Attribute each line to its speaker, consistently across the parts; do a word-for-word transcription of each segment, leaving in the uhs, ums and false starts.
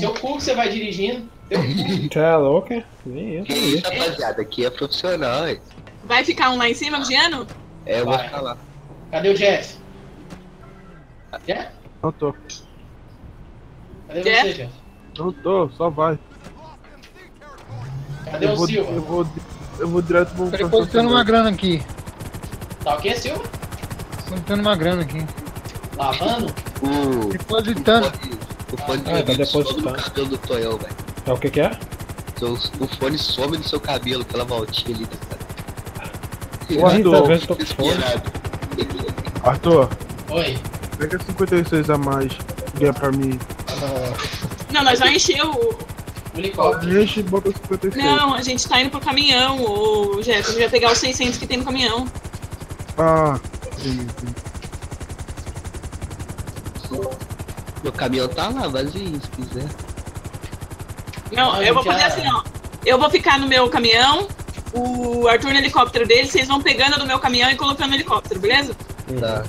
Speaker 1: Seu cu que você vai dirigindo.
Speaker 2: Você é louco, hein? Nem isso.
Speaker 3: Que isso, rapaziada, aqui é profissional, hein?
Speaker 4: Vai ficar um lá em cima, vigiando?
Speaker 3: É, eu vou
Speaker 1: Vai.
Speaker 3: ficar lá.
Speaker 1: Cadê o Jeff? Jeff?
Speaker 5: Não tô.
Speaker 1: Cadê
Speaker 4: Jeff?
Speaker 1: você, Jeff?
Speaker 5: Não tô, só vai.
Speaker 1: Cadê
Speaker 5: eu
Speaker 1: o
Speaker 5: vou,
Speaker 1: Silva?
Speaker 5: Eu vou, eu vou direto pro...
Speaker 6: Tô depositando uma grana aqui.
Speaker 1: Tá o que, Silva?
Speaker 6: Tô depositando uma grana aqui.
Speaker 1: Lavando?
Speaker 3: O...
Speaker 6: Depositando.
Speaker 3: O fone de
Speaker 2: Ah, tá
Speaker 3: ouvido some
Speaker 2: depositando.
Speaker 3: no cabelo do Tonhão, velho.
Speaker 2: É o que que é?
Speaker 3: Seu- O fone some no seu cabelo, aquela voltinha ali, tá ligado?
Speaker 5: Ô, Arthur,
Speaker 2: Talvez eu tô com fome.
Speaker 3: Desesperado.
Speaker 5: Arthur,
Speaker 1: Oi.
Speaker 5: pega cinquenta e seis a mais. Ganha pra mim.
Speaker 4: Não, nós vamos encher o...
Speaker 1: O helicóptero.
Speaker 5: Enche e bota cinquenta e seis.
Speaker 4: Não, a gente tá indo pro caminhão, ô Jeff. A gente vai pegar os seiscentos que tem no caminhão.
Speaker 5: Ah, sim, sim.
Speaker 3: Meu caminhão tá lá, vazio, se quiser.
Speaker 4: Não,
Speaker 1: Ah,
Speaker 4: eu vou
Speaker 1: já-
Speaker 4: fazer assim, ó. Eu vou ficar no meu caminhão, o Arthur no helicóptero dele, vocês vão pegando do meu caminhão e colocando no helicóptero, beleza?
Speaker 3: Tá.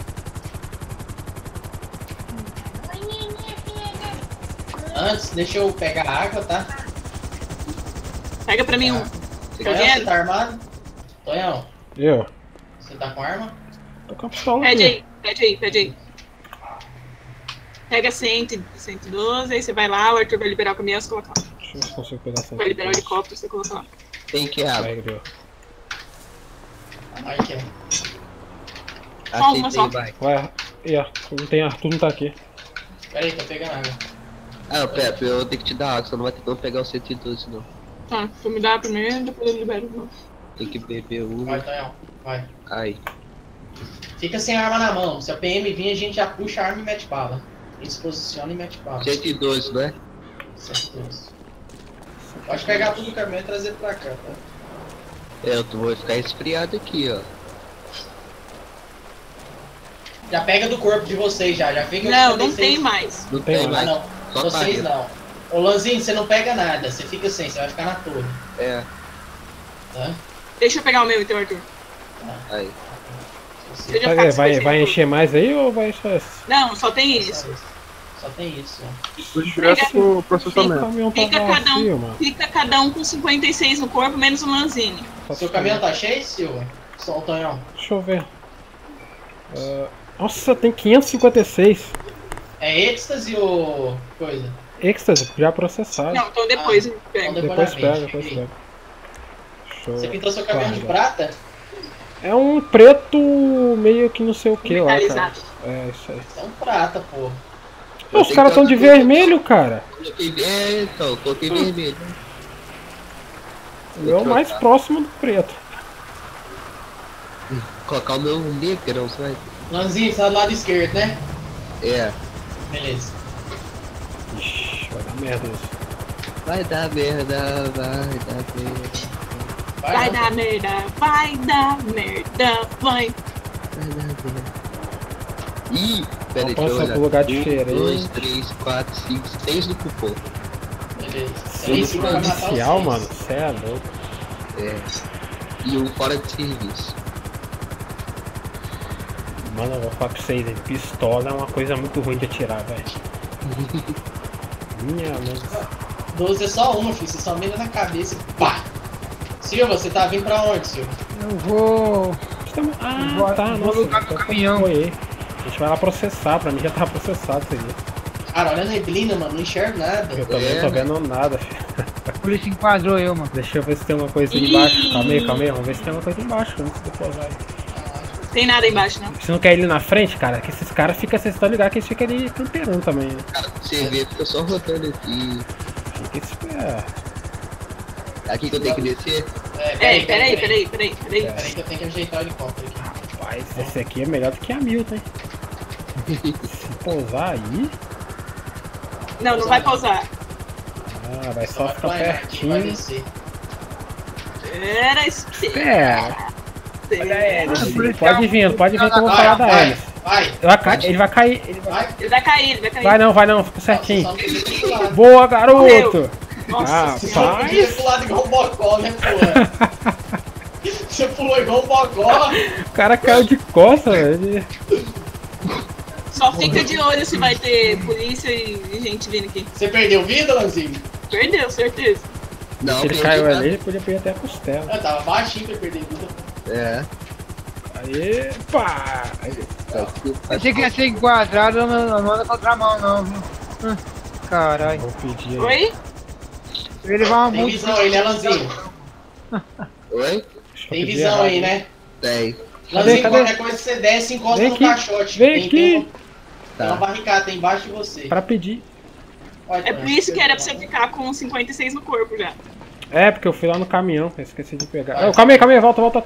Speaker 1: Antes, deixa eu pegar a água, tá?
Speaker 4: Pega pra mim um. Você quer
Speaker 1: Tonhão, você
Speaker 4: dinheiro?
Speaker 1: tá armado? Tonhão,
Speaker 2: Eu?
Speaker 1: você tá com arma?
Speaker 2: Tô com a pistola
Speaker 4: Pede
Speaker 2: aqui.
Speaker 4: aí, pede aí, pede aí. Pega cento, cento e doze, aí você vai lá, o Arthur vai liberar o caminhão, você coloca lá.
Speaker 2: Deixa eu ver se consigo pegar essa.
Speaker 4: Vai liberar o helicóptero, você coloca lá.
Speaker 3: Tem que água.
Speaker 2: Vai, Gabriel.
Speaker 1: Aí que é.
Speaker 4: Só uma, só.
Speaker 3: vai.
Speaker 2: Vai, e Arthur, não tem Arthur, não tá aqui.
Speaker 1: Pera aí, tô pegando água.
Speaker 3: Ah, Pepe, eu vou ter que te dar água, senão não vai ter como pegar o cento e doze não.
Speaker 4: Tá, tu me dá primeiro, depois eu libero de novo.
Speaker 3: Tem que beber
Speaker 1: Vai,
Speaker 3: uma.
Speaker 1: Tonhão, vai.
Speaker 3: Ai.
Speaker 1: Fica sem arma na mão. Se a P M vir, a gente já puxa a arma e mete bala. A gente se posiciona e mete bala.
Speaker 3: cento e doze, não é?
Speaker 1: Certeza. Pode pegar tudo do caminhão e trazer pra cá, tá?
Speaker 3: É, eu tô- vou ficar esfriado aqui, ó.
Speaker 1: Já pega do corpo de vocês já, já fica
Speaker 4: Não,
Speaker 1: com
Speaker 4: não
Speaker 1: cinquenta e
Speaker 4: tem
Speaker 1: seis.
Speaker 4: mais.
Speaker 3: Não
Speaker 2: Tem
Speaker 3: tem
Speaker 1: Ah,
Speaker 3: mais.
Speaker 1: não.
Speaker 3: Só
Speaker 1: Vocês
Speaker 3: barreira.
Speaker 1: não. Ô Lanzinho, você não pega nada, você fica sem, você vai ficar na torre,
Speaker 3: É,
Speaker 1: tá?
Speaker 4: Deixa eu pegar o meu então, Arthur.
Speaker 3: aí.
Speaker 1: Você-
Speaker 4: Eu já
Speaker 2: Vai,
Speaker 4: faço
Speaker 2: vai,
Speaker 4: isso
Speaker 2: vai
Speaker 4: aí.
Speaker 2: encher mais aí ou vai só esse?
Speaker 4: Não, só tem
Speaker 1: Só
Speaker 4: isso.
Speaker 1: isso. Só tem isso. ó.
Speaker 5: Tô direto pro
Speaker 2: O
Speaker 5: processamento.
Speaker 2: caminhão tá
Speaker 4: Fica cada
Speaker 2: vazio,
Speaker 4: um,
Speaker 2: mano.
Speaker 4: fica cada um com cinquenta e seis no corpo, menos o Lanzini.
Speaker 2: Só
Speaker 1: Seu
Speaker 2: se-
Speaker 1: caminhão tá cheio, Silva? Só o Tonhão.
Speaker 2: Deixa eu ver. Ah, nossa, tem quinhentos e cinquenta e seis.
Speaker 1: É êxtase ou coisa?
Speaker 2: Êxtase, já processado.
Speaker 4: Não, então depois
Speaker 1: Ah,
Speaker 4: eu pego.
Speaker 1: então
Speaker 2: Depois
Speaker 1: na
Speaker 2: pega,
Speaker 1: mente.
Speaker 2: depois
Speaker 1: Ok.
Speaker 2: pega. Deixa eu
Speaker 1: Você pintou seu caminhão de
Speaker 2: guardar.
Speaker 1: prata?
Speaker 2: É um preto meio que não sei o que lá, cara.
Speaker 4: Metalizado.
Speaker 2: É isso aí.
Speaker 1: É um prata, pô.
Speaker 2: Pô, os caras tão de vermelho, cara.
Speaker 3: Coloquei, é, então, coloquei vermelho.
Speaker 2: O meu é o mais próximo do preto.
Speaker 3: Colocar o meu negrão, sabe?
Speaker 1: Lanzinho, você tá do lado esquerdo, né?
Speaker 3: É.
Speaker 1: Beleza.
Speaker 2: Ixi, vai dar merda isso.
Speaker 3: Vai dar merda, vai dar merda.
Speaker 4: Vai
Speaker 1: não.
Speaker 4: dar merda, vai dar merda, vai.
Speaker 3: Vai dar merda. Ih, pera aí,
Speaker 2: Vamos passar
Speaker 3: deixa
Speaker 2: pro
Speaker 3: eu
Speaker 2: lugar
Speaker 3: olhar. Um,
Speaker 2: diferente.
Speaker 3: dois, três, quatro, cinco, seis no cupom.
Speaker 1: Beleza.
Speaker 3: Sim,
Speaker 1: Aí, Silva vai matar
Speaker 2: Policial,
Speaker 1: vocês.
Speaker 2: mano, cê é louco.
Speaker 3: É. E um fora de serviço.
Speaker 2: Mano, eu vou falar pra vocês, hein, pistola é uma coisa muito ruim de atirar, velho. Minha nossa.
Speaker 1: doze é só uma, filho. Você só mira na cabeça e pá! Silva, você tá vindo pra onde, Silva?
Speaker 6: Eu vou.
Speaker 2: Ah,
Speaker 6: Vou-
Speaker 2: tá,
Speaker 6: vou
Speaker 2: nossa.
Speaker 6: alugar meu
Speaker 2: então
Speaker 6: caminhão.
Speaker 2: foi aí. A gente vai lá processar, pra mim já tava processado isso aí.
Speaker 1: Cara, olha a neblina, mano. Não enxergo nada.
Speaker 2: Eu também
Speaker 3: É,
Speaker 2: não tô vendo nada, filho.
Speaker 6: A polícia enquadrou eu, mano.
Speaker 2: Deixa eu ver se tem uma coisa ali embaixo. Calma aí, calma aí, vamos ver se tem uma coisa embaixo antes de depois vai.
Speaker 4: Tem nada aí embaixo, não.
Speaker 2: Você não quer ir ali na frente, cara? Que esses caras ficam, vocês estão ligados que eles ficam ali camperando também, né?
Speaker 3: Cara, você vê, fica só rodando aqui.
Speaker 2: Fica esperto.
Speaker 3: Aqui que eu tenho que descer.
Speaker 1: É,
Speaker 4: Peraí, peraí, peraí, peraí, peraí.
Speaker 1: Peraí que eu tenho que ajeitar o helicóptero aqui.
Speaker 2: Rapaz, esse aqui é melhor do que a Milton, hein? Se pousar aí,
Speaker 4: Não, não vai pausar.
Speaker 2: ah, vai só
Speaker 1: vai
Speaker 2: ficar
Speaker 1: planar aqui, vai
Speaker 2: pertinho.
Speaker 1: descer.
Speaker 4: Pera, espera.
Speaker 2: Pera, olha ele.
Speaker 6: Ah,
Speaker 2: Sim,
Speaker 6: policial-
Speaker 2: Pode vir, pode vir que eu vou
Speaker 1: Vai,
Speaker 2: falar da
Speaker 1: vai,
Speaker 2: Alice.
Speaker 1: vai,
Speaker 2: Ele vai cair, ele vai cair. Ele vai...
Speaker 1: vai.
Speaker 4: Ele vai cair, ele vai cair.
Speaker 2: Vai não, vai não, fica
Speaker 1: Só
Speaker 2: certinho.
Speaker 1: não precisa ir pro lado.
Speaker 2: Boa, garoto!
Speaker 4: Morreu. Nossa,
Speaker 2: Ah,
Speaker 1: Você só podia ir
Speaker 2: rapaz!
Speaker 1: pro lado igual o Bocó, né, pô? Você pulou igual o Bocó.
Speaker 2: O cara caiu de costas, velho.
Speaker 4: Só fica de olho se vai ter polícia e gente vindo aqui.
Speaker 1: Você perdeu vida, Lanzinho?
Speaker 4: Perdeu, certeza.
Speaker 3: Não,
Speaker 2: Se ele
Speaker 3: perdi
Speaker 2: caiu
Speaker 3: nada.
Speaker 2: ali, ele podia perder até a costela.
Speaker 1: Eu tava baixinho pra perder vida.
Speaker 3: É.
Speaker 2: Aí, pá! Aí,
Speaker 3: Tá aqui,
Speaker 6: Achei que ia ser enquadrado, eu não, não anda contramão não, viu? Hum, Caralho.
Speaker 2: vou pedir aí.
Speaker 4: Oi?
Speaker 6: Ele levar uma
Speaker 1: Tem
Speaker 6: multa.
Speaker 1: visão aí, né, Lanzinho?
Speaker 3: Oi?
Speaker 2: Acho que eu
Speaker 1: Tem
Speaker 2: pedi
Speaker 1: visão
Speaker 2: errado.
Speaker 1: aí, né?
Speaker 3: Tem.
Speaker 1: Lanzinho,
Speaker 2: cadê?
Speaker 1: qualquer coisa que você desce, encosta
Speaker 2: Vem
Speaker 1: no
Speaker 2: aqui,
Speaker 1: caixote.
Speaker 2: vem
Speaker 1: tem,
Speaker 2: aqui.
Speaker 1: Tem, uma, tem
Speaker 3: Tá.
Speaker 1: uma barricada embaixo de você.
Speaker 2: Pra pedir.
Speaker 1: Olha,
Speaker 4: É por isso que era pra você ficar com cinquenta e seis no corpo já.
Speaker 2: É, porque eu fui lá no caminhão, eu esqueci de pegar.
Speaker 1: Vai.
Speaker 2: Oh, calma aí, calma aí, volta, volta.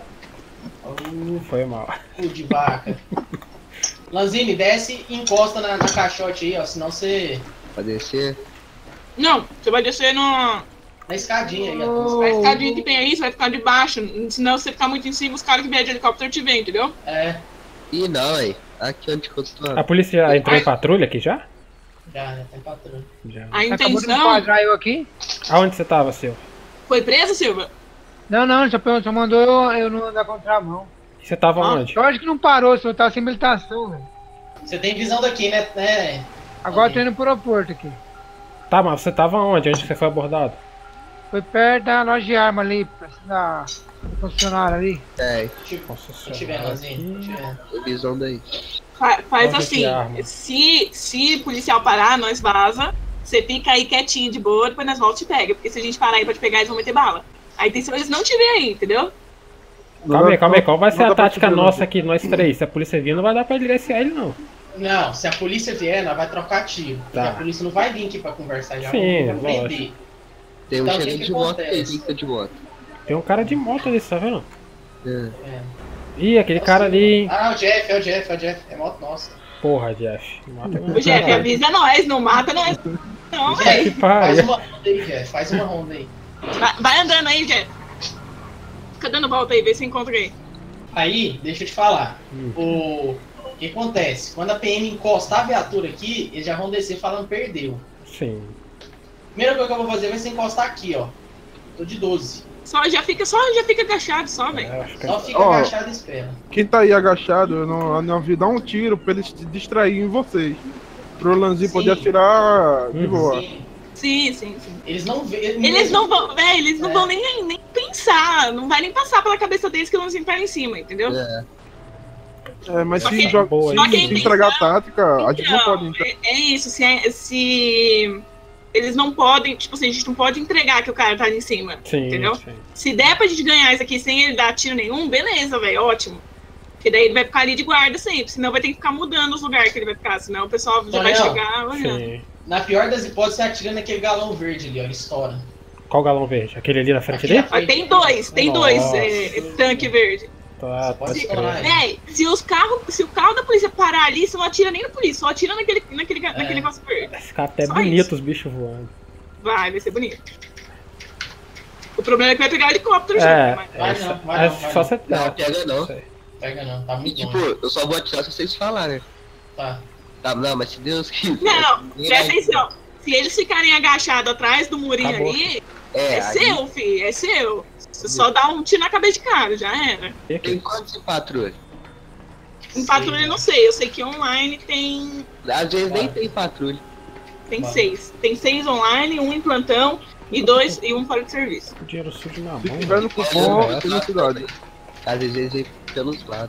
Speaker 2: Uh, foi mal.
Speaker 1: Cu de vaca. Lanzini, desce e encosta na, na caixote aí, ó. Senão você.
Speaker 3: Pra descer.
Speaker 4: Não, você vai descer no,
Speaker 1: Na escadinha aí, ó.
Speaker 6: Oh.
Speaker 4: a escadinha que tem aí, você vai ficar de baixo. Senão, se você ficar muito em cima, os caras que vierem de helicóptero te veem, entendeu?
Speaker 1: É,
Speaker 3: Ih, não, aí. Aqui onde que eu tô.
Speaker 2: A polícia já entrou em patrulha aqui já?
Speaker 1: já, já tem patrão.
Speaker 2: Já.
Speaker 4: A
Speaker 6: Acabou de
Speaker 4: intenção.
Speaker 6: enquadrar eu aqui?
Speaker 2: Aonde você tava, Silvio?
Speaker 4: Foi preso, Silva?
Speaker 6: Não, não, ele só, perguntou- só mandou eu, eu não andar contramão.
Speaker 2: Você tava
Speaker 4: Ah,
Speaker 2: onde?
Speaker 6: Eu acho que não parou, só tá sem habilitação, velho.
Speaker 1: Você tem visão daqui, né? né?
Speaker 6: Agora eu tô indo pro aeroporto aqui.
Speaker 2: Tá, mas você tava onde? Onde você foi abordado?
Speaker 6: Foi perto da loja de arma ali, perto da concessionária ali.
Speaker 3: É,
Speaker 1: Tipo,
Speaker 2: Nossa
Speaker 1: tô te vendo, Lanzinho. Tô te vendo.
Speaker 3: a visão daí.
Speaker 4: Fa- faz
Speaker 2: Onde
Speaker 4: assim,
Speaker 2: que arma?
Speaker 4: se, se policial parar, nós vaza, você fica aí quietinho de boa, depois nós volta e te pega, porque se a gente parar aí pra te pegar, eles vão meter bala. A intenção é eles não te verem aí, entendeu?
Speaker 2: Calma aí, calma aí, qual vai ser
Speaker 5: Não
Speaker 2: a
Speaker 5: dá pra
Speaker 2: tática
Speaker 5: subir,
Speaker 2: nossa
Speaker 5: não.
Speaker 2: aqui, nós três? Se a polícia vir, não vai dar pra direcionar ele, não.
Speaker 1: Não, se a polícia vier, nós vai trocar tiro. Porque
Speaker 2: Tá.
Speaker 1: a polícia não vai vir aqui pra conversar, já
Speaker 2: Sim,
Speaker 1: vai prender.
Speaker 2: lógico.
Speaker 3: Tem um
Speaker 1: Então, o que
Speaker 3: cheirinho
Speaker 1: que
Speaker 3: de moto aí,
Speaker 1: acontece?
Speaker 3: fica de moto.
Speaker 2: Tem um cara de moto ali, tá vendo?
Speaker 3: É.
Speaker 1: É.
Speaker 2: Ih, aquele cara ali.
Speaker 1: Ah, é o Jeff, é o Jeff, é o Jeff. É moto nossa.
Speaker 2: Porra, Jeff. Mata
Speaker 4: O Jeff, avisa nós, não mata nós. Não,
Speaker 2: Que
Speaker 4: velho.
Speaker 1: Faz
Speaker 2: pariu.
Speaker 1: uma ronda aí, Jeff. Faz uma ronda aí.
Speaker 4: Vai, vai andando aí, Jeff. Fica dando volta aí, vê se encontra aí.
Speaker 1: Aí, deixa eu te falar.
Speaker 2: Hum.
Speaker 1: O... o que acontece? Quando a P M encostar a viatura aqui, eles já vão descer falando perdeu.
Speaker 2: Sim.
Speaker 1: Primeira coisa que eu vou fazer vai ser encostar aqui, ó. Tô de doze.
Speaker 4: Só, já fica, só já fica agachado, só, velho.
Speaker 2: É, acho que
Speaker 1: Só fica
Speaker 5: Ó.
Speaker 1: agachado e espera.
Speaker 5: Quem tá aí agachado, eu não, eu não vi dar um tiro pra eles se distraírem em vocês. Pro Lanzinho
Speaker 1: Sim.
Speaker 5: poder atirar de
Speaker 2: Uhum.
Speaker 5: boa.
Speaker 1: Sim.
Speaker 4: Sim, sim, sim.
Speaker 1: Eles não vê.
Speaker 4: Eles não vão, velho, eles não
Speaker 1: É.
Speaker 4: vão nem, nem pensar. Não vai nem passar pela cabeça deles que eles vão entrar em cima, entendeu?
Speaker 3: É.
Speaker 5: É, mas
Speaker 4: Só
Speaker 5: se,
Speaker 4: que-
Speaker 5: joga,
Speaker 2: boa,
Speaker 5: se,
Speaker 2: só
Speaker 4: que a
Speaker 5: se entregar a tática, a gente não
Speaker 4: Então,
Speaker 5: pode entrar.
Speaker 4: é, é isso, se, é- se eles não podem, tipo assim, a gente não pode entregar que o cara tá ali em cima,
Speaker 2: Sim,
Speaker 4: entendeu?
Speaker 2: sim.
Speaker 4: Se der pra gente ganhar isso aqui sem ele dar tiro nenhum, beleza, velho, ótimo. Porque daí ele vai ficar ali de guarda sempre, senão vai ter que ficar mudando os lugares que ele vai ficar, senão o pessoal já vai
Speaker 1: Tonel,
Speaker 4: chegar olhando.
Speaker 2: Sim.
Speaker 1: Na pior das hipóteses, você atira naquele galão verde ali, ó. Ele estoura.
Speaker 2: Qual galão verde? Aquele ali na frente
Speaker 1: Aqui na
Speaker 2: dele?
Speaker 4: Ó, tem dois, tem dois
Speaker 2: Nossa.
Speaker 4: é, tanque verde.
Speaker 2: Tá,
Speaker 1: Pode
Speaker 2: pode
Speaker 1: estourar
Speaker 2: crer.
Speaker 1: aí.
Speaker 4: Véi, se os carros, se o carro da polícia parar ali, você não atira nem na polícia, só atira naquele, naquele,
Speaker 1: É.
Speaker 4: naquele negócio verde.
Speaker 2: Esse cara até
Speaker 4: Só
Speaker 2: bonito
Speaker 4: isso.
Speaker 2: os bichos voando.
Speaker 4: Vai, vai ser bonito. O problema é que vai pegar helicóptero
Speaker 2: É,
Speaker 4: já. Mas...
Speaker 1: Vai
Speaker 2: é,
Speaker 1: não, vai
Speaker 2: é
Speaker 1: não, vai
Speaker 2: só
Speaker 1: não.
Speaker 2: você
Speaker 3: Não, pega não.
Speaker 2: Sei.
Speaker 1: Pega não, tá
Speaker 3: E
Speaker 1: muito
Speaker 3: tipo,
Speaker 1: longe.
Speaker 3: eu só vou atirar se vocês falarem.
Speaker 1: Tá.
Speaker 3: Tá, não, mas se Deus quiser.
Speaker 4: Não,
Speaker 3: ninguém
Speaker 4: presta
Speaker 3: vai-
Speaker 4: atenção. Se eles ficarem agachados atrás do murinho
Speaker 2: Acabou.
Speaker 4: ali,
Speaker 3: É,
Speaker 4: é,
Speaker 3: aí
Speaker 4: seu, fi, é seu. Você só dá um tiro na cabeça de cara, já era.
Speaker 2: E aqui?
Speaker 3: tem quantos em patrulha?
Speaker 4: Em patrulha eu não sei, eu sei que online tem,
Speaker 3: Às vezes nem
Speaker 1: Vai.
Speaker 3: tem patrulha.
Speaker 4: tem
Speaker 1: Vai.
Speaker 4: seis. Tem seis online, um em plantão e dois e um fora de serviço.
Speaker 2: O dinheiro sujo na
Speaker 5: Se
Speaker 2: mão.
Speaker 5: tiver no
Speaker 2: mano.
Speaker 5: cupom,
Speaker 3: É,
Speaker 5: tem na cidade.
Speaker 3: Às vezes vem pelos lados.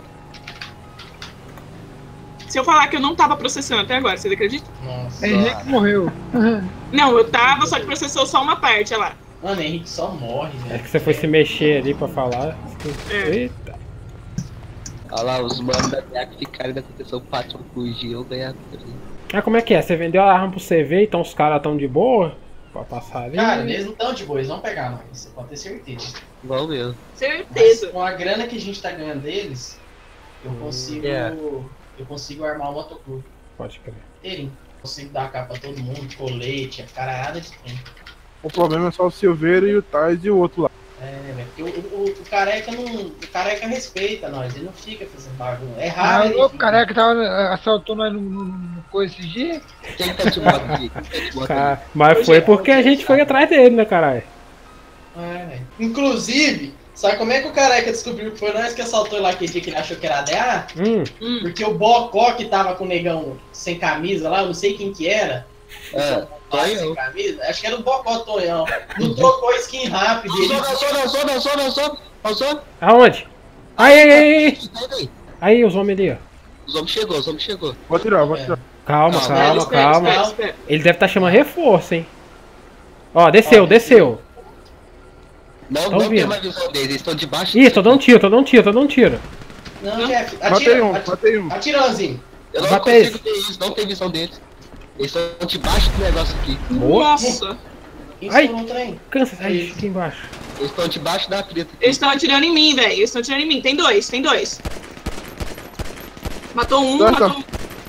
Speaker 4: Se eu falar que eu não tava processando até agora, vocês acreditam?
Speaker 1: Nossa.
Speaker 6: É Henrique que morreu.
Speaker 4: Não, eu tava, só que processou só uma parte, olha lá.
Speaker 1: Mano, Henrique só morre,
Speaker 2: É
Speaker 1: velho.
Speaker 2: que você foi se mexer ali pra falar.
Speaker 4: É.
Speaker 2: Eita.
Speaker 3: Olha lá, os manos da T A C ficaram na proteção, o patrão fugiu, ganhar tudo.
Speaker 2: Ah, como é que é? Você vendeu a arma pro C V, então os caras tão de boa? Pra passar ali?
Speaker 1: Cara, eles não estão de boa, eles vão pegar nós. Você pode ter certeza.
Speaker 3: Igual mesmo.
Speaker 1: Mas
Speaker 4: Certeza.
Speaker 1: com a grana que a gente tá ganhando deles, eu consigo.
Speaker 3: É.
Speaker 1: Eu consigo armar o motoclube
Speaker 2: Pode crer.
Speaker 1: inteirinho. Consigo dar a capa pra todo mundo, colete, a caralhada de trem.
Speaker 5: O problema é só o Silveira e o Tais e o outro lá.
Speaker 1: É, velho. porque O, o, o careca não. O careca respeita nós, ele não fica fazendo bagunça. É
Speaker 6: Ah,
Speaker 1: raro. ele
Speaker 6: o
Speaker 1: vir.
Speaker 6: careca tava, assaltou nós no, no, no coisa esses dias.
Speaker 3: Quem tá de moto aqui? Quem tá de moto
Speaker 2: Cara,
Speaker 3: aqui?
Speaker 2: mas
Speaker 1: Hoje
Speaker 2: foi
Speaker 1: é-
Speaker 2: porque
Speaker 1: hoje
Speaker 2: a
Speaker 1: é
Speaker 2: gente foi
Speaker 1: sábado.
Speaker 2: atrás dele, né, caralho?
Speaker 1: É, velho. Inclusive, Sabe como é que o careca descobriu que foi nós que assaltou lá aquele dia que ele achou que era a D A?
Speaker 2: Hum.
Speaker 4: Hum.
Speaker 1: Porque o Bocó que tava com o negão sem camisa lá, eu não sei quem que era.
Speaker 3: É,
Speaker 1: Sem
Speaker 3: Tonhão.
Speaker 1: camisa, acho que era o Bocó Tonhão. Não trocou a skin rápido. Ele...
Speaker 3: Não sou, não sou, não sou, não sou, não sou.
Speaker 2: Aonde? Aí, aí, aí, aí.
Speaker 3: Aí,
Speaker 2: Aí, os homens ali, ó.
Speaker 3: os homens chegou, os homens chegou.
Speaker 5: Vou tirar, vou tirar.
Speaker 2: Calma,
Speaker 3: Não,
Speaker 2: calma,
Speaker 4: espera,
Speaker 2: calma.
Speaker 4: espera, espera.
Speaker 2: Ele deve estar chamando reforço, hein. Ó, desceu,
Speaker 1: Ó,
Speaker 2: desceu.
Speaker 3: Não,
Speaker 2: Tão
Speaker 3: não tem
Speaker 2: vindo.
Speaker 3: mais visão deles, eles estão debaixo.
Speaker 2: Ih, tô dando tiro, tô dando tiro, tô dando tiro.
Speaker 1: Não,
Speaker 4: Não.
Speaker 1: Jeff,
Speaker 5: Matei
Speaker 1: atira,
Speaker 5: um,
Speaker 1: atira,
Speaker 5: matei um.
Speaker 1: atira, Anzinho.
Speaker 3: Eu não
Speaker 2: Bate
Speaker 3: consigo ter isso, não tem visão deles. Eles estão debaixo do negócio aqui.
Speaker 2: Boa.
Speaker 4: Nossa.
Speaker 1: Isso
Speaker 2: Ai.
Speaker 1: não trem.
Speaker 2: Cansa, aí, aqui embaixo.
Speaker 3: Eles estão debaixo da treta aqui.
Speaker 4: Eles estão atirando em mim, velho. Eles estão atirando em mim. Tem dois, tem dois. Matou um,
Speaker 5: Tá,
Speaker 4: matou
Speaker 5: tá.
Speaker 4: um.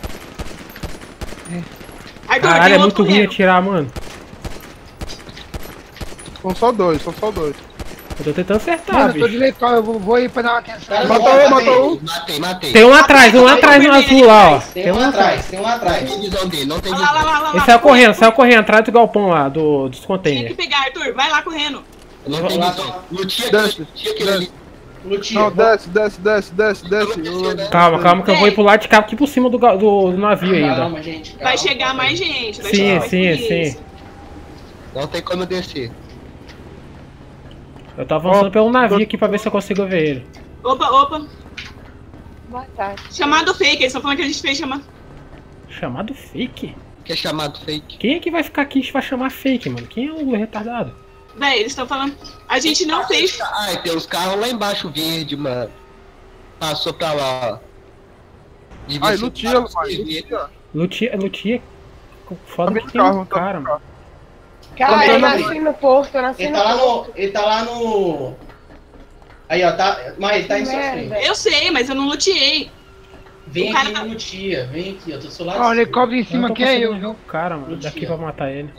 Speaker 4: Arthur,
Speaker 2: Caralho,
Speaker 4: tem
Speaker 2: é
Speaker 4: um
Speaker 2: muito
Speaker 4: outro
Speaker 2: ruim
Speaker 4: correndo.
Speaker 2: atirar, mano.
Speaker 5: São só dois, são só dois.
Speaker 2: Eu tô tentando acertar,
Speaker 6: Mano, eu tô de
Speaker 2: bicho.
Speaker 6: leitão, eu vou, vou aí pra dar uma atenção.
Speaker 1: Cara,
Speaker 5: Matou
Speaker 1: não,
Speaker 5: um, matou um.
Speaker 3: Matei, matei.
Speaker 2: Tem um atrás, um atrás no azul lá, ó.
Speaker 1: Tem um atrás, tem um
Speaker 3: Não
Speaker 1: atrás.
Speaker 3: tem visão dele, não tem
Speaker 4: Olha lá, lá,
Speaker 3: visão.
Speaker 4: lá, lá,
Speaker 2: Ele
Speaker 4: lá.
Speaker 2: saiu correndo, saiu correndo, atrás do galpão lá, do, dos
Speaker 4: Tinha que
Speaker 2: containers.
Speaker 4: pegar, Arthur. Vai lá correndo.
Speaker 3: Não tem
Speaker 1: Lá,
Speaker 3: visão.
Speaker 1: lá.
Speaker 3: Lutia
Speaker 5: Desce,
Speaker 3: aquele, lutia aquele ali.
Speaker 1: Lutinha.
Speaker 5: Não, desce, desce, desce, desce, desce. Eu-
Speaker 2: Calma, calma, que eu vou ir pro lado de cá aqui por cima do, ga- do, do navio ainda.
Speaker 1: Calma, gente. Calma,
Speaker 4: Vai chegar
Speaker 1: calma.
Speaker 4: mais gente. Vai
Speaker 2: Sim,
Speaker 4: chegar mais
Speaker 2: sim,
Speaker 4: polícia.
Speaker 2: sim.
Speaker 3: Não tem como descer.
Speaker 2: Eu tô avançando
Speaker 5: Ó,
Speaker 2: pelo navio
Speaker 5: tô-
Speaker 2: aqui pra ver se eu consigo ver ele.
Speaker 4: Opa, opa.
Speaker 7: Boa tarde.
Speaker 4: Chamado fake. Eles estão falando que a gente fez chamar.
Speaker 2: Chamado fake?
Speaker 3: Que é chamado fake.
Speaker 2: Quem é que vai ficar aqui e vai chamar fake, mano? Quem é o retardado?
Speaker 4: Véi, eles estão falando. A gente não fez.
Speaker 3: Ah, tem os carros lá embaixo verde, mano. Passou pra lá, ó. Devia
Speaker 5: Ai,
Speaker 3: ser
Speaker 5: lutia,
Speaker 3: carro
Speaker 5: pai.
Speaker 3: verde.
Speaker 2: Lutia, Lutia. Foda
Speaker 5: Tá
Speaker 2: que
Speaker 5: vendo
Speaker 2: tem um
Speaker 5: carro, tá
Speaker 2: cara,
Speaker 5: vendo
Speaker 2: mano.
Speaker 7: Cara, eu
Speaker 1: Também.
Speaker 7: nasci no Porto, eu nasci
Speaker 1: Ele
Speaker 7: no
Speaker 1: tá lá
Speaker 7: Porto.
Speaker 1: no. Ele tá lá no. Aí, ó, tá. Mas ele tá em sua
Speaker 7: Merda.
Speaker 1: frente.
Speaker 4: Eu sei, mas eu não luteei.
Speaker 1: Vem
Speaker 4: O cara
Speaker 1: aqui
Speaker 4: tá-
Speaker 1: no Lutia, vem aqui, eu tô do seu lado.
Speaker 6: Ó, o
Speaker 1: esquerdo.
Speaker 6: helicóptero em
Speaker 2: Eu não
Speaker 6: cima
Speaker 2: tô
Speaker 6: aqui é
Speaker 2: conseguindo
Speaker 6: eu,
Speaker 2: ver
Speaker 6: viu?
Speaker 2: o cara, mano.
Speaker 1: Lutia.
Speaker 2: Daqui pra matar ele.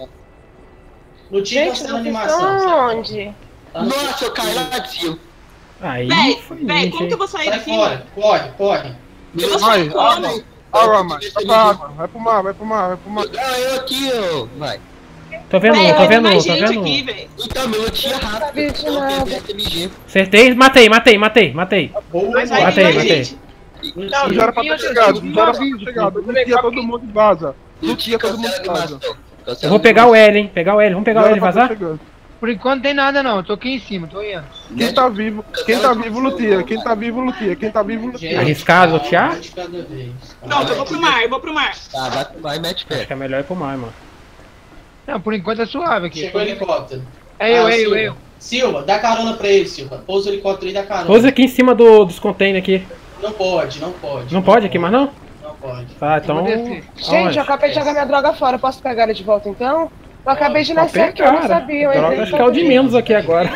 Speaker 1: Lutia
Speaker 7: Gente,
Speaker 1: cancela a
Speaker 7: vocês
Speaker 1: animação.
Speaker 7: estão
Speaker 1: sabe?
Speaker 7: onde?
Speaker 1: Tá no
Speaker 3: Nossa, eu caí
Speaker 1: seu-
Speaker 3: lá de cima.
Speaker 2: Aí
Speaker 4: Véi,
Speaker 2: foi
Speaker 4: véi,
Speaker 2: mente,
Speaker 4: como que
Speaker 2: hein?
Speaker 4: eu vou sair
Speaker 1: Sai
Speaker 4: daqui,
Speaker 1: fora,
Speaker 4: mano?
Speaker 1: corre, corre.
Speaker 4: Eu vou
Speaker 5: Vai,
Speaker 4: sair como?
Speaker 3: Vai,
Speaker 5: água, mano. Vai pra água. Vai pro mar, vai pro mar, vai pro mar.
Speaker 3: Ah, eu aqui, ó. Vai.
Speaker 2: Tô vendo
Speaker 4: Véi,
Speaker 2: um, tô
Speaker 4: tem
Speaker 2: vendo um,
Speaker 4: mais
Speaker 2: tô
Speaker 4: gente
Speaker 2: vendo
Speaker 4: aqui,
Speaker 2: um.
Speaker 4: velho.
Speaker 3: Então, meu lutia rápido.
Speaker 7: sabia de
Speaker 3: Eu
Speaker 7: nada.
Speaker 3: perdi S M G.
Speaker 2: Acertei, matei, matei, matei, matei.
Speaker 1: Boa,
Speaker 4: Mas vai
Speaker 2: Matei,
Speaker 4: vir mais
Speaker 2: matei.
Speaker 4: gente.
Speaker 5: Não, já era pra ter chegado, já era pra ter chegado. Lutia, todo mundo vaza. Lutia, todo mundo
Speaker 3: Cancela a
Speaker 5: vaza.
Speaker 3: animação. Cancela
Speaker 2: Eu vou
Speaker 3: a
Speaker 2: pegar o
Speaker 3: animação.
Speaker 2: L, hein? Pegar o L, vamos pegar o
Speaker 5: Já
Speaker 2: L
Speaker 5: era
Speaker 2: e
Speaker 5: pra ter
Speaker 2: vazar?
Speaker 5: chegado.
Speaker 6: Por enquanto não tem nada não, eu tô aqui em cima, tô indo.
Speaker 5: Quem tá vivo, quem tá vivo, Lutia. Quem tá vivo, Lutia. Quem tá vivo,
Speaker 1: Gente,
Speaker 5: Lutia.
Speaker 2: Arriscado,
Speaker 1: calma,
Speaker 2: lutear?
Speaker 1: um de cada vez.
Speaker 4: Não, eu vou pro mar, eu vou pro mar.
Speaker 3: Tá, vai, vai, mete
Speaker 2: Acho
Speaker 3: pé.
Speaker 2: que é melhor ir pro mar, mano.
Speaker 6: Não, por enquanto é suave aqui.
Speaker 1: Chegou o helicóptero.
Speaker 6: É eu,
Speaker 1: Ah,
Speaker 6: é eu,
Speaker 1: Silva.
Speaker 6: é eu.
Speaker 1: Silva, dá carona pra ele, Silva. Pousa o helicóptero aí e dá carona.
Speaker 2: Pousa aqui em cima do, dos containers aqui.
Speaker 1: Não pode, não pode.
Speaker 2: Não pode aqui mais não?
Speaker 1: Não pode.
Speaker 2: Tá, então...
Speaker 6: vou descer.
Speaker 7: Gente,
Speaker 2: aonde?
Speaker 7: eu acabei de jogar minha droga fora. Posso pegar ela de volta então? Eu acabei de
Speaker 2: Pode
Speaker 7: nascer aqui, eu não
Speaker 2: pegar,
Speaker 7: sabia. Eu
Speaker 2: droga,
Speaker 7: entrei
Speaker 2: acho que é o de
Speaker 7: sozinha.
Speaker 2: menos aqui agora.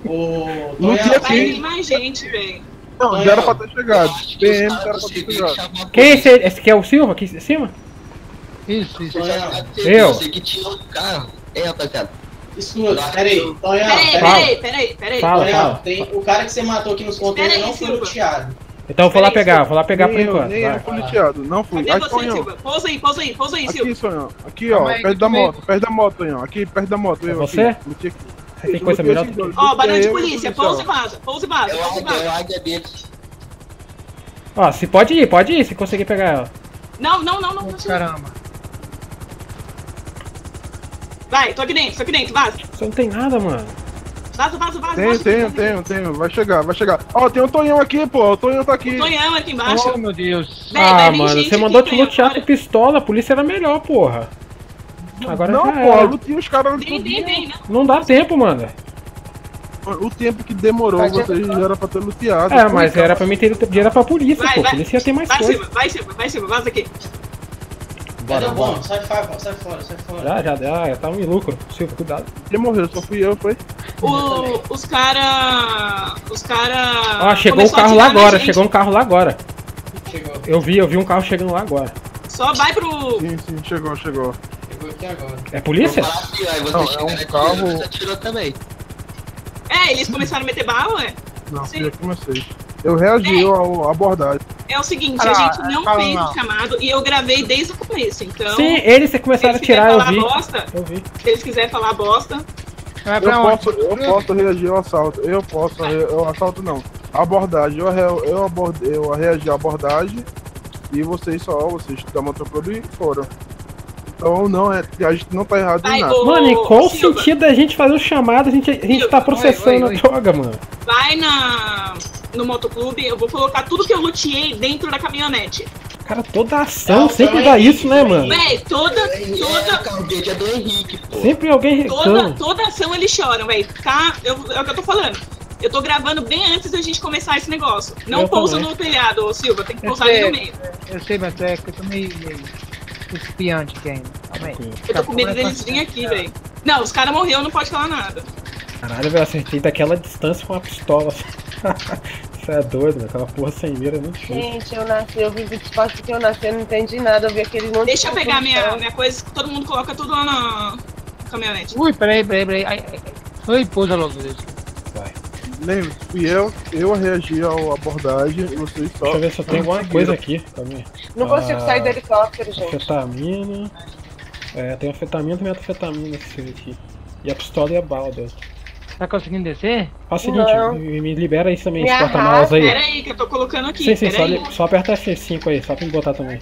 Speaker 1: O
Speaker 5: Lutia
Speaker 1: Tonhão,
Speaker 4: Vai vir
Speaker 5: aqui.
Speaker 4: mais gente, velho.
Speaker 5: Não, já era pra ter chegado.
Speaker 3: Acho que os
Speaker 5: P M
Speaker 3: caras
Speaker 5: já era pra
Speaker 3: do
Speaker 5: ter
Speaker 3: C V
Speaker 5: chegado.
Speaker 3: chamam a
Speaker 2: Quem é
Speaker 3: polícia.
Speaker 2: esse? Esse aqui é o Silva aqui em cima?
Speaker 6: Isso, isso.
Speaker 1: Tonhão,
Speaker 2: Eu.
Speaker 3: Eu sei que tinha um carro. É, rapaziada.
Speaker 1: escuta, peraí. Tonhão,
Speaker 4: Peraí,
Speaker 1: peraí.
Speaker 4: peraí, peraí, peraí.
Speaker 2: Fala.
Speaker 1: Tonhão, tem o cara que você matou aqui nos containers
Speaker 4: Espera aí,
Speaker 1: não foi
Speaker 4: Silva.
Speaker 1: luteado.
Speaker 2: Então eu vou lá
Speaker 4: Peraí,
Speaker 2: pegar, vou lá pegar por
Speaker 5: Nem eu,
Speaker 2: enquanto.
Speaker 5: nem eu
Speaker 2: vai.
Speaker 5: fui luteado. Não fui.
Speaker 4: Cadê
Speaker 5: Ai,
Speaker 4: você,
Speaker 5: Tonhão.
Speaker 4: Silva? Pousa aí, pousa aí, pousa aí, Silva.
Speaker 5: Aqui, Sonhão. Aqui, ó.
Speaker 6: Calma aí,
Speaker 5: Perto da
Speaker 6: calma aí.
Speaker 5: moto. Perto da moto, Sonhão. Aqui, perto da moto.
Speaker 2: É
Speaker 5: Eu
Speaker 2: você?
Speaker 5: aqui. Lutia aqui.
Speaker 2: Você tem coisa
Speaker 5: Lutia
Speaker 2: melhor
Speaker 5: esses
Speaker 2: do que...
Speaker 5: dois.
Speaker 4: Ó, barulho de
Speaker 5: Eu e o
Speaker 4: polícia,
Speaker 5: policial.
Speaker 4: pousa e vaza, pousa e vaza,
Speaker 3: É o
Speaker 4: pousa e
Speaker 3: águia, é
Speaker 4: vaza.
Speaker 3: o águia deles.
Speaker 2: Ó, se pode ir, pode ir, se conseguir pegar ela.
Speaker 4: Não, não, não, não. não.
Speaker 6: Caramba.
Speaker 4: Vai, tô aqui dentro, tô aqui dentro, vaza.
Speaker 2: Você não tem nada, mano.
Speaker 4: Vaza, vaza, vaza.
Speaker 5: Tenho,
Speaker 4: vaza.
Speaker 5: tenho, tenho, tenho. Vai chegar, vai chegar. Ó, tem um Tonhão aqui, pô. O Tonhão tá aqui.
Speaker 4: Tonhão aqui embaixo.
Speaker 6: Oh, meu Deus.
Speaker 4: Véi,
Speaker 2: Ah,
Speaker 4: vai vir
Speaker 2: mano,
Speaker 4: gente
Speaker 2: você
Speaker 4: aqui,
Speaker 2: mandou te
Speaker 4: Tonhão,
Speaker 2: lutear
Speaker 4: bora.
Speaker 2: com pistola, a polícia era melhor, porra. Agora
Speaker 5: Não,
Speaker 2: já
Speaker 5: pô.
Speaker 2: era.
Speaker 5: Lutia os caras.
Speaker 4: Vem, vem, vem, né?
Speaker 2: Não dá tempo, mano.
Speaker 5: O tempo que demorou,
Speaker 7: Pode
Speaker 5: vocês já era pra ter luteado.
Speaker 2: É, mas era pra mim ter dinheiro pra polícia,
Speaker 4: Vai,
Speaker 2: pô. A
Speaker 4: vai.
Speaker 2: polícia ia ter mais
Speaker 4: Vai,
Speaker 2: coisa.
Speaker 4: Silva, vai, Silva, vai, Silva, vaza aqui.
Speaker 1: Cadê
Speaker 2: Bora,
Speaker 1: o
Speaker 2: bora.
Speaker 1: bom? Sai fora, sai fora, sai fora.
Speaker 2: Já, já, já, já tá um lucro. Silvio, cuidado.
Speaker 5: Quem morreu? Só fui eu, foi?
Speaker 4: O, os cara. Os cara.
Speaker 2: Ó, chegou o
Speaker 4: começou a
Speaker 2: carro lá
Speaker 4: atirar na
Speaker 2: agora,
Speaker 4: gente.
Speaker 2: chegou um carro lá agora.
Speaker 1: Chegou,
Speaker 2: Eu vi, eu vi um carro chegando lá agora.
Speaker 4: Só vai pro.
Speaker 5: Sim, sim, chegou, chegou.
Speaker 1: chegou aqui agora.
Speaker 2: É polícia?
Speaker 3: Vou falar assim, ó, e você
Speaker 5: Não, é
Speaker 3: chega
Speaker 5: um
Speaker 3: atirando,
Speaker 5: carro-
Speaker 3: você atirou também.
Speaker 4: É, eles começaram a meter bala, ué.
Speaker 5: Não,
Speaker 4: Sim.
Speaker 5: fui eu que comecei. Eu reagi ao abordagem.
Speaker 4: É o seguinte,
Speaker 6: Ah,
Speaker 4: a gente não
Speaker 6: calma,
Speaker 4: fez
Speaker 6: não.
Speaker 4: o chamado e eu gravei desde o começo, então.
Speaker 2: Sim, eles
Speaker 4: se
Speaker 2: começaram a
Speaker 4: eles quiserem
Speaker 2: tirar, eu
Speaker 4: falar
Speaker 2: vi.
Speaker 4: bosta,
Speaker 2: Eu vi.
Speaker 4: se eles quiserem falar bosta,
Speaker 6: Vai
Speaker 5: Eu
Speaker 6: pra onde?
Speaker 5: posso, eu posso reagir ao assalto. Eu posso, re- eu assalto não. Abordagem, eu, re- eu, aborde, eu reagi à abordagem e vocês só, vocês da motoclube foram. Então não é, a gente não tá errado
Speaker 4: Vai,
Speaker 5: em nada.
Speaker 4: ô,
Speaker 2: Mano, e qual o
Speaker 4: Silva.
Speaker 2: sentido da gente fazer o chamado? A gente, a gente tá processando
Speaker 6: oi, oi.
Speaker 2: a droga, mano.
Speaker 4: Vai na, no motoclube, eu vou colocar tudo que eu luteei dentro da caminhonete.
Speaker 2: Cara, toda ação
Speaker 1: Não,
Speaker 2: sempre
Speaker 1: foi
Speaker 2: dá
Speaker 1: o Henrique,
Speaker 2: isso, né,
Speaker 1: foi o
Speaker 2: mano?
Speaker 4: Véi, toda,
Speaker 3: É,
Speaker 4: toda,
Speaker 3: o caldete é do Henrique, pô.
Speaker 2: Sempre alguém
Speaker 4: toda,
Speaker 2: reclama.
Speaker 4: toda ação eles choram, véi. Tá? Eu, é o que eu tô falando. Eu tô gravando bem antes da gente começar esse negócio. Não
Speaker 2: Eu
Speaker 4: pousa
Speaker 2: também.
Speaker 4: no telhado, ô Silva, tem que
Speaker 6: Eu
Speaker 4: pousar ali
Speaker 6: sei.
Speaker 4: no meio.
Speaker 6: Eu sei, mas é que eu tô meio, meio espiante aqui ainda. Calma aí.
Speaker 4: Eu tô com medo deles virem aqui, véi. Não, os caras morreram, não pode falar nada.
Speaker 2: Caralho, velho, acertei daquela distância com uma pistola. Você é doido, velho. Aquela porra sem mira é muito difícil.
Speaker 7: Gente, eu nasci, eu vim do espaço porque eu nasci, eu não entendi nada, eu vi aquele monte
Speaker 4: Deixa eu
Speaker 7: de
Speaker 4: pegar minha,
Speaker 7: confusão.
Speaker 4: minha coisa, todo mundo coloca tudo lá na caminhonete.
Speaker 6: Ui, peraí, peraí, peraí. Ai, ai, ai. Oi, pousa logo isso.
Speaker 2: Vai.
Speaker 5: Lembre-se, fui eu, eu reagi à abordagem e vocês só.
Speaker 2: Deixa eu ver se eu tenho alguma coisa aqui. Calma aí.
Speaker 7: Não consigo
Speaker 2: Ah,
Speaker 7: sair do helicóptero, gente.
Speaker 2: Anfetamina. É, tem anfetamina e metafetamina esse aqui. E a pistola e a bala dentro.
Speaker 6: Tá conseguindo descer?
Speaker 2: Faz o seguinte,
Speaker 7: Não.
Speaker 2: me, me libera aí também
Speaker 7: Me
Speaker 2: esse porta-malas aí.
Speaker 4: Pera aí, que eu tô colocando aqui.
Speaker 2: Sim, sim,
Speaker 4: pera
Speaker 2: só,
Speaker 4: aí.
Speaker 2: li- só aperta F cinco aí, só pra me botar também.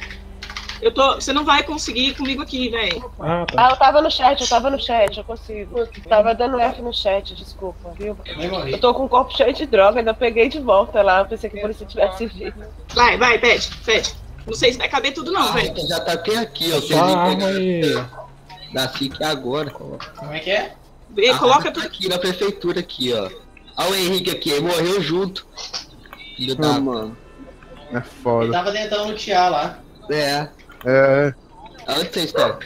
Speaker 4: Eu tô, você não vai conseguir ir comigo aqui, velho.
Speaker 2: Ah, tá.
Speaker 7: Ah, eu tava no chat, eu tava no chat, eu consigo. Eu tava dando F no chat, desculpa, viu?
Speaker 1: Eu morri.
Speaker 7: Eu tô com o corpo cheio de droga, ainda peguei de volta lá, eu pensei que a polícia tivesse visto.
Speaker 4: Vai, vai, pede, pede. Não sei se vai caber tudo não, velho.
Speaker 3: Ah, já tá até aqui, ó.
Speaker 2: Só a arma e...
Speaker 3: Da F I C agora.
Speaker 1: Como é que é?
Speaker 4: Vê,
Speaker 3: A
Speaker 4: Coloca
Speaker 3: arma tá
Speaker 4: tudo.
Speaker 3: aqui na prefeitura aqui, ó. Olha o Henrique aqui, ele morreu junto. Filho da
Speaker 5: Ah,
Speaker 3: mano.
Speaker 5: É
Speaker 1: Ele
Speaker 5: foda.
Speaker 1: tava tentando lutear lá.
Speaker 3: É.
Speaker 5: É,
Speaker 3: Onde vocês estão?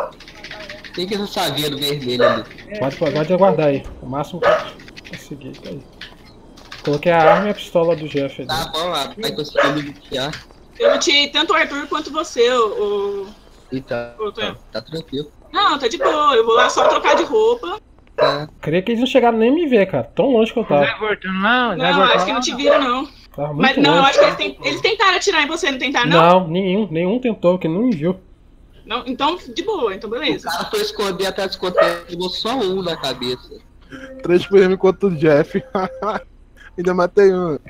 Speaker 3: Tem que essa saveiro vermelho ali.
Speaker 2: Pode, pode aguardar aí. O máximo que eu conseguir, tá aí. Coloquei a arma e a pistola do Jeff aí.
Speaker 3: Tá bom, lá, vai conseguir me lutear.
Speaker 4: Eu luteei tanto o Arthur quanto você, o. o-
Speaker 3: E tá,
Speaker 4: Ô, Tonhão.
Speaker 3: tá, tá tranquilo.
Speaker 4: Não, tá de boa. Eu vou lá só trocar de roupa.
Speaker 3: Tá.
Speaker 2: Creio que eles não chegaram nem a me ver, cara. Tão longe que eu
Speaker 6: Vai
Speaker 2: tava.
Speaker 6: voltando lá? Vai
Speaker 4: Não,
Speaker 6: voltando
Speaker 4: acho que não
Speaker 6: lá?
Speaker 4: te viram, não.
Speaker 2: Tava muito
Speaker 4: Mas não, eu
Speaker 2: longe.
Speaker 4: acho que eles, tem- eles tentaram atirar em você, não tentaram, não?
Speaker 2: Não, nenhum, nenhum tentou, porque não me viu.
Speaker 4: Não? Então, de boa, então
Speaker 3: O
Speaker 4: beleza.
Speaker 3: cara foi esconder atrás do container e levou só um na cabeça.
Speaker 5: três P M contra o Jeff. Ainda matei um.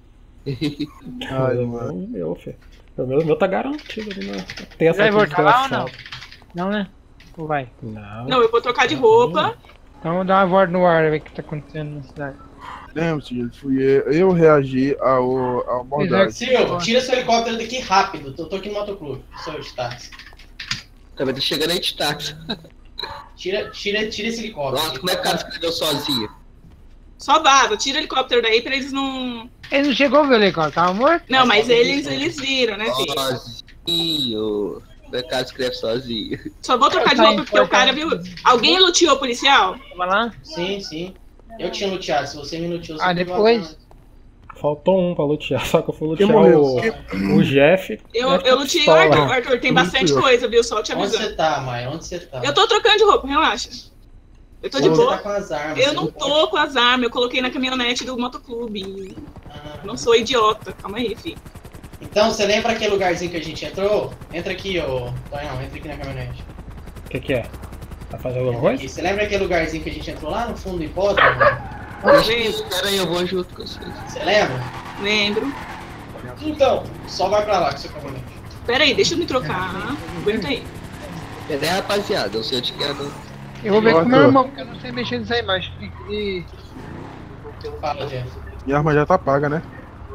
Speaker 5: Ai,
Speaker 2: Eu-
Speaker 5: mano.
Speaker 2: o meu, filho. O meu, o meu tá garantido ali na testa
Speaker 6: Vai
Speaker 2: aqui
Speaker 6: voltar lá ou
Speaker 2: desgraçado.
Speaker 6: Não, né? Ou vai?
Speaker 2: Não.
Speaker 4: Não, eu vou trocar de roupa.
Speaker 6: Então vamos dar uma volta no ar, ver o que tá acontecendo na cidade.
Speaker 5: Lembre-se, gente, fui eu, eu reagi ao, ao abordagem.
Speaker 1: Silvio, tira seu helicóptero daqui rápido. Eu tô aqui no motoclube. Sou de táxi.
Speaker 3: Também tá chegando aí de táxi.
Speaker 1: Tira, tira, tira esse helicóptero.
Speaker 3: Nossa, como é que o cara escreveu sozinho?
Speaker 4: Só vaza, tira o helicóptero daí pra eles não.
Speaker 6: Ele não chegou a ver o helicóptero, tava morto?
Speaker 4: Não, mas eles, eles viram, né, filho?
Speaker 3: Sozinho. Como é que o cara escreve sozinho?
Speaker 4: Só vou trocar de
Speaker 6: Tá
Speaker 4: roupa porque o cara viu. Alguém luteou o policial?
Speaker 6: Tava lá?
Speaker 1: Sim, sim. Eu tinha luteado. Se você me luteou, você
Speaker 6: Ah,
Speaker 1: me
Speaker 6: depois?
Speaker 1: matou.
Speaker 2: Faltou um pra lutear, só que eu fui
Speaker 5: Quem
Speaker 2: lutear
Speaker 5: morreu?
Speaker 2: o, o Jeff.
Speaker 4: Eu,
Speaker 2: Jeff
Speaker 4: eu
Speaker 2: com
Speaker 4: luteei o
Speaker 2: pistola.
Speaker 4: Arthur. Arthur, tem bastante
Speaker 5: Luteou.
Speaker 4: coisa, viu? Só te
Speaker 1: Onde
Speaker 4: avisando.
Speaker 1: você tá, Maia? Onde você tá?
Speaker 4: Eu tô trocando de roupa, relaxa. Eu tô de
Speaker 1: Você
Speaker 4: boa.
Speaker 1: tá com as armas.
Speaker 4: Eu
Speaker 1: você
Speaker 4: não
Speaker 1: pode-
Speaker 4: tô com as armas, eu coloquei na caminhonete do motoclube.
Speaker 1: Ah.
Speaker 4: Não sou idiota. Calma aí, filho.
Speaker 1: Então, você lembra aquele lugarzinho que a gente entrou? Entra aqui, ô Tonhão, entra aqui na caminhonete.
Speaker 2: O que que é? Tá fazendo alguma
Speaker 1: Entra
Speaker 2: coisa?
Speaker 1: aqui. Você lembra aquele lugarzinho que a gente entrou lá no fundo do hipódromo?
Speaker 3: Espera aí, eu vou junto com vocês.
Speaker 1: Você lembra?
Speaker 4: Lembro.
Speaker 1: Então, só vai pra lá com seu caminhonete.
Speaker 4: Pera aí, deixa eu me trocar. Aguenta aí.
Speaker 3: Pera aí, rapaziada, eu sei onde que é. Não.
Speaker 6: Eu vou ver com
Speaker 5: Arthur.
Speaker 6: meu irmão, porque eu não sei mexer nisso aí, mas tem que...
Speaker 1: Fala, Jeff.
Speaker 5: Minha arma já tá paga, né?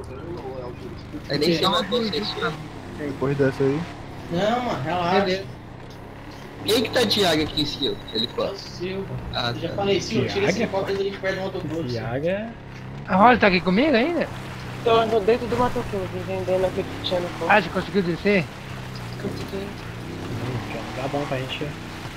Speaker 3: Aí nem sei mais vocês.
Speaker 5: Depois dessa aí.
Speaker 1: Não, mano, relaxa.
Speaker 6: Beleza.
Speaker 3: Quem que tá de águia aqui em cima?
Speaker 1: É o
Speaker 3: Helicóptero.
Speaker 1: Silva.
Speaker 3: Ah,
Speaker 1: Eu já
Speaker 3: tá.
Speaker 1: falei, Silva, tira esse
Speaker 2: Águia,
Speaker 1: helicóptero dele de perto do motoclube.
Speaker 2: Iaga é.
Speaker 6: A Rosa tá aqui comigo ainda?
Speaker 7: Tô no- dentro do motoclube, vendendo aquele que tinha no corpo.
Speaker 6: Ah, você conseguiu descer?
Speaker 7: Consegui.
Speaker 2: Hum, já não dá bom pra gente.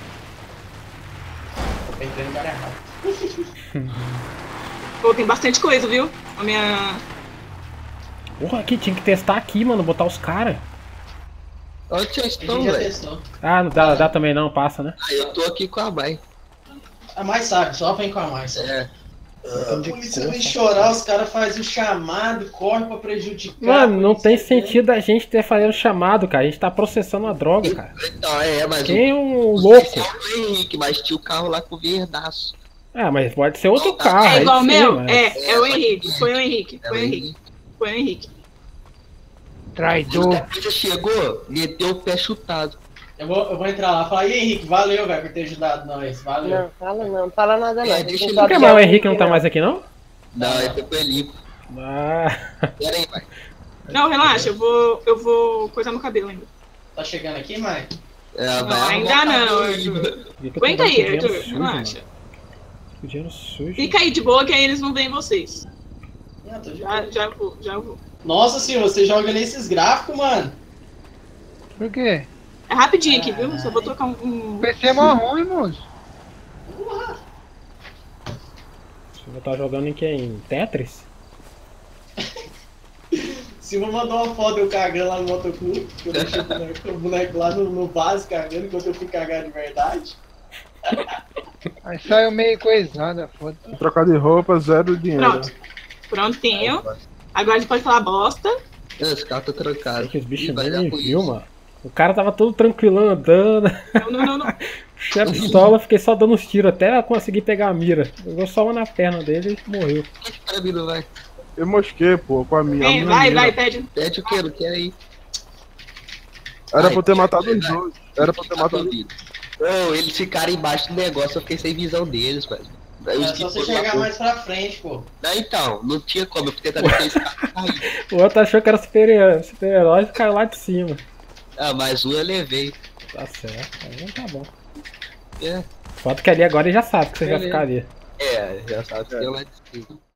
Speaker 1: Eu entrei no lugar errado.
Speaker 4: Pô, tem bastante coisa, viu? A minha.
Speaker 2: Porra, aqui tinha que testar aqui, mano, botar os caras.
Speaker 3: Onde vocês
Speaker 1: A
Speaker 3: estão,
Speaker 1: gente já
Speaker 3: velho?
Speaker 1: testou.
Speaker 2: Ah, não dá, dá também não, passa, né?
Speaker 3: Ah, eu tô aqui com a mãe.
Speaker 1: A mais sabe, só vem com a mais.
Speaker 3: É.
Speaker 1: A polícia vem chorar, os caras fazem o chamado, corre pra prejudicar.
Speaker 2: Mano, não
Speaker 1: a polícia
Speaker 2: tem
Speaker 1: vem.
Speaker 2: sentido a gente ter fazendo chamado, cara. A gente tá processando a droga, cara.
Speaker 3: Então, é, mas
Speaker 2: Quem é um
Speaker 3: o
Speaker 2: louco?
Speaker 3: policial é o Henrique, mas tinha o carro lá com verdaço.
Speaker 2: Ah, mas pode ser outro carro.
Speaker 4: É
Speaker 2: aí
Speaker 4: igual o
Speaker 2: sim,
Speaker 4: meu?
Speaker 2: mas-
Speaker 4: É, é o Henrique. Foi o Henrique.
Speaker 3: É
Speaker 4: Foi
Speaker 3: o
Speaker 4: o Henrique. Foi o Henrique.
Speaker 6: Traidor.
Speaker 3: Depois você chegou, meteu o pé chutado.
Speaker 1: Eu vou, eu vou entrar lá e falar, e Henrique, valeu, velho, por ter ajudado nós. Valeu.
Speaker 7: Não, fala não, fala nada não.
Speaker 3: É,
Speaker 7: A gente
Speaker 3: deixa
Speaker 7: não
Speaker 3: ele-
Speaker 2: Por
Speaker 7: sabe
Speaker 2: que,
Speaker 7: se
Speaker 2: mas o
Speaker 7: é
Speaker 2: Henrique não tá
Speaker 7: não.
Speaker 2: mais aqui, não?
Speaker 3: Não, ele foi limpo.
Speaker 2: Ah,
Speaker 3: Pera aí, vai.
Speaker 4: Não, relaxa, eu vou, eu vou coisar meu cabelo ainda.
Speaker 1: Tá chegando aqui, Mike?
Speaker 3: É,
Speaker 4: Não,
Speaker 3: vai
Speaker 4: ainda
Speaker 3: arrumar o
Speaker 4: não,
Speaker 3: cabelo aí,
Speaker 4: Arthur.
Speaker 3: mano.
Speaker 2: vi que eu tô
Speaker 4: Aguenta
Speaker 2: dando
Speaker 4: aí,
Speaker 2: dinheiro
Speaker 4: Arthur,
Speaker 2: sujo,
Speaker 4: relaxa.
Speaker 2: mano. Dinheiro sujo.
Speaker 4: Fica aí de boa que aí eles não veem vocês.
Speaker 1: Não, tô de
Speaker 4: Já,
Speaker 1: boa.
Speaker 4: já vou, já vou.
Speaker 1: Nossa senhora, você joga nesses gráficos, mano.
Speaker 6: Por quê?
Speaker 4: É rapidinho aqui, viu? Só vou trocar um...
Speaker 6: O
Speaker 4: um...
Speaker 6: P C é mó ruim, moço.
Speaker 2: Você tá jogando em que? Em Tetris?
Speaker 1: Silva mandou uma foto eu cagando lá no motoclube, que eu deixei o boneco, o boneco lá no, no base cagando, enquanto eu fui cagar de verdade.
Speaker 6: Aí saiu meio coisada, foda.
Speaker 5: Trocar de roupa, zero dinheiro.
Speaker 4: Pronto. Prontinho. Agora a gente pode falar bosta.
Speaker 3: Esse carro tá trancado.
Speaker 2: É que os bichos
Speaker 3: Ih, vai
Speaker 2: nem
Speaker 3: dar
Speaker 2: me
Speaker 3: polícia.
Speaker 2: viu, mano. O cara tava todo tranquilão andando.
Speaker 4: Não, não, não, não.
Speaker 2: Puxei a pistola, fiquei só dando uns tiros até eu conseguir pegar a mira. Pegou só uma na perna dele e morreu.
Speaker 3: Por que pra mim não vai?
Speaker 5: Eu mosquei, pô, com a minha. a
Speaker 4: Vem,
Speaker 5: minha
Speaker 4: vai,
Speaker 5: mira.
Speaker 4: vai, pede.
Speaker 3: Pede o quê? Não quer ir?
Speaker 5: Era
Speaker 3: Vai,
Speaker 5: pra eu ter matado
Speaker 3: vai,
Speaker 5: os
Speaker 3: vai.
Speaker 5: dois. Era pra eu ter
Speaker 3: Tá
Speaker 5: matado os
Speaker 3: proibido. Ô, eles ficaram embaixo do negócio, eu fiquei sem visão deles, velho. Aí os
Speaker 1: É só você
Speaker 3: tipos
Speaker 1: chegar
Speaker 3: lá-
Speaker 1: mais pra frente, pô.
Speaker 3: Não, então, não tinha como, eu fiquei tentando esse carro cair.
Speaker 2: O outro achou que era super- super-herói e caiu lá de cima.
Speaker 3: Ah, mas um eu levei.
Speaker 2: Tá certo, aí tá bom.
Speaker 3: É,
Speaker 2: Foto que ali agora ele já sabe que você vai
Speaker 3: Beleza.
Speaker 2: ficar ali.
Speaker 3: é já sabe que é lá de cima.